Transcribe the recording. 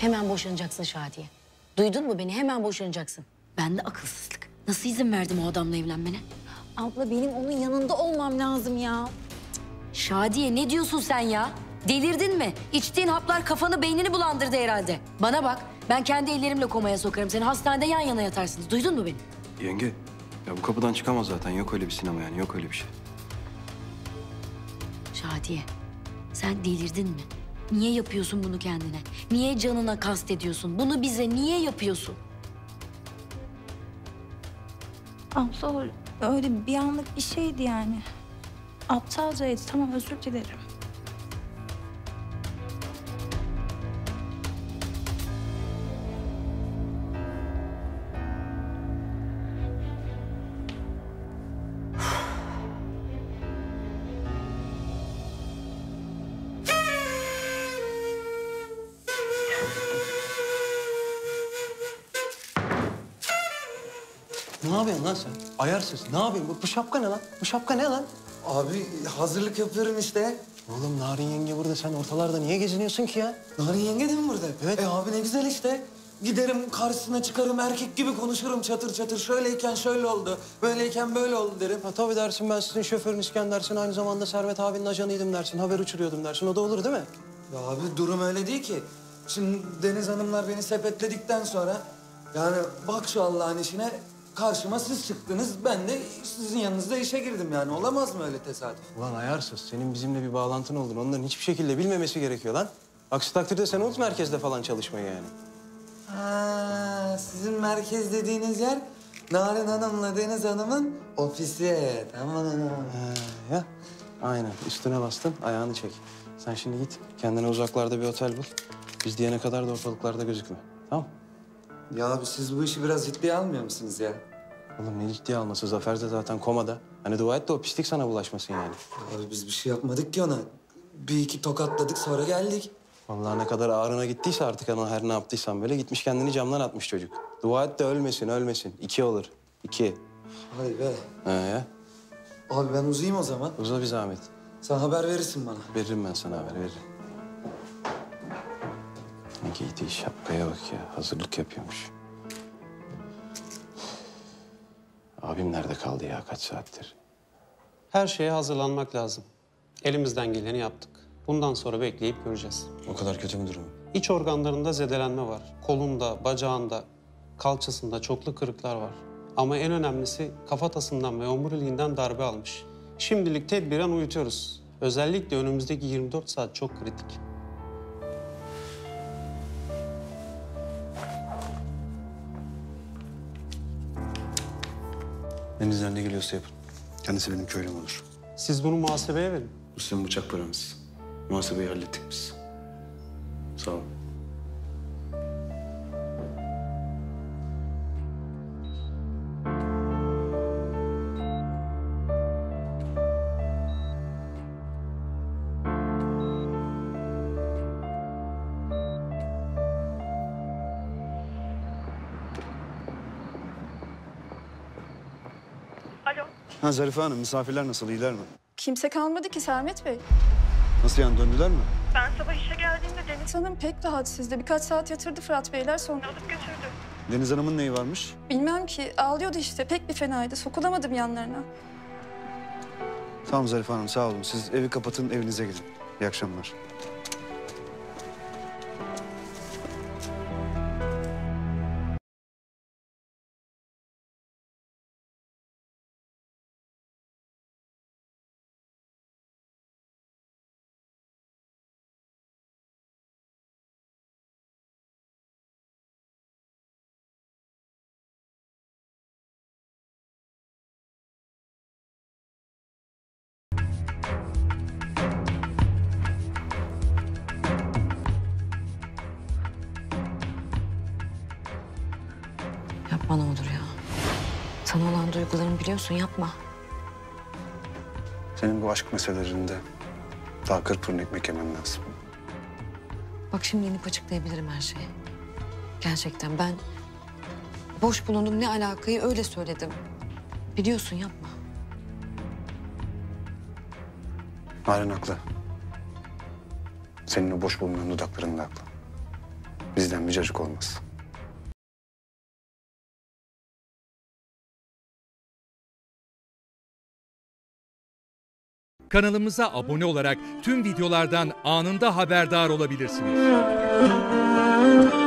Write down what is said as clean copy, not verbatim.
Hemen boşanacaksın Şadiye. Duydun mu beni? Hemen boşanacaksın. Ben de akılsızlık. Nasıl izin verdim o adamla evlenmene? Abla benim onun yanında olmam lazım ya. Şadiye ne diyorsun sen ya? Delirdin mi? İçtiğin haplar kafanı beynini bulandırdı herhalde. Bana bak, ben kendi ellerimle komaya sokarım seni. Hastanede yan yana yatarsınız. Duydun mu beni? Yenge, ya bu kapıdan çıkamaz zaten. Yok öyle bir sinema yani, yok öyle bir şey. Şadiye, sen delirdin mi? Niye yapıyorsun bunu kendine? Niye canına kastediyorsun? Bunu bize niye yapıyorsun? Abla öyle bir anlık bir şeydi yani. Aptalcaydı. Tamam, özür dilerim. Ne yapıyorsun lan sen? Ayarsız. Ne yapıyorsun? Bu şapka ne lan? Bu şapka ne lan? Abi hazırlık yapıyorum işte. Oğlum Narin yenge burada. Sen ortalarda niye geziniyorsun ki ya? Narin yenge de mi burada? Evet. Abi ne güzel işte. Giderim karşısına çıkarım erkek gibi konuşurum çatır çatır. Şöyleyken şöyle oldu, böyleyken böyle oldu derim. Ha, tabii dersin, ben sizin şoförünüzken dersin. Aynı zamanda Servet abinin ajanıydım dersin. Haber uçuruyordum dersin. O da olur değil mi? Ya abi durum öyle değil ki. Şimdi Deniz Hanımlar beni sepetledikten sonra... Yani bak şu Allah'ın işine, karşıma siz çıktınız. Ben de sizin yanınızda işe girdim yani. Olamaz mı öyle tesadüf? Ulan ayarsız. Senin bizimle bir bağlantın olduğunu onların hiçbir şekilde bilmemesi gerekiyor lan. Aksi takdirde sen unut merkezde falan çalışmayı yani. Ha, sizin merkez dediğiniz yer Narin Hanım'la Deniz Hanım'ın ofisi. Tamam. Ya aynen. Üstüne bastın, ayağını çek. Sen şimdi git. Kendine uzaklarda bir otel bul. Biz diyene kadar da ortalıklarda gözükme. Tamam? Ya abi siz bu işi biraz ciddiye almıyor musunuz ya? Oğlum ne ciddiye alması? Zafer de zaten komada. Hani dua et de o pislik sana bulaşmasın yani. Abi biz bir şey yapmadık ki ona. Bir iki tokatladık sonra geldik. Vallahi ne kadar ağrına gittiyse artık ama her ne yaptıysan böyle gitmiş kendini camdan atmış çocuk. Dua et de ölmesin, ölmesin. 2 olur. 2. Hadi be. He ya. Abi ben uzayayım o zaman. Uza bir zahmet. Sen haber verirsin bana. Veririm ben sana haber, veririm. Giydiği şapkaya bak ya. Hazırlık yapıyormuş. Abim nerede kaldı ya kaç saattir? Her şeye hazırlanmak lazım. Elimizden geleni yaptık. Bundan sonra bekleyip göreceğiz. O kadar kötü mü durumu? İç organlarında zedelenme var. Kolunda, bacağında, kalçasında çoklu kırıklar var. Ama en önemlisi kafatasından ve omuriliğinden darbe almış. Şimdilik tedbiren uyutuyoruz. Özellikle önümüzdeki 24 saat çok kritik. Elinizden ne geliyorsa yapın. Kendisi benim köylüm olur. Siz bunu muhasebeye verin. Bu sizin bıçak paranız. Muhasebeyi hallettik biz. Sağ olun. Alo. Ha Zarife Hanım, misafirler nasıl, iyiler mi? Kimse kalmadı ki Sermet Bey. Nasıl yani, döndüler mi? Ben sabah işe geldiğimde Deniz Hanım pek rahatsızdı. Birkaç saat yatırdı Fırat Beyler, sonra alıp götürdü. Deniz Hanım'ın neyi varmış? Bilmem ki, ağlıyordu işte. Pek bir fenaydı. Sokulamadım yanlarına. Tamam Zarife Hanım, sağ olun. Siz evi kapatın, evinize gidin. İyi akşamlar. Yapma ne olur ya. Sana olan duygularımı biliyorsun, yapma. Senin bu aşk meselelerinde daha kırk fırın ekmek yemen lazım. Bak şimdi inip açıklayabilirim her şeyi. Gerçekten ben boş bulundum, ne alakayı öyle söyledim. Biliyorsun, yapma. Narin haklı. Senin o boş bulunan dudakların da haklı. Bizden bir cacık olmaz. Kanalımıza abone olarak tüm videolardan anında haberdar olabilirsiniz.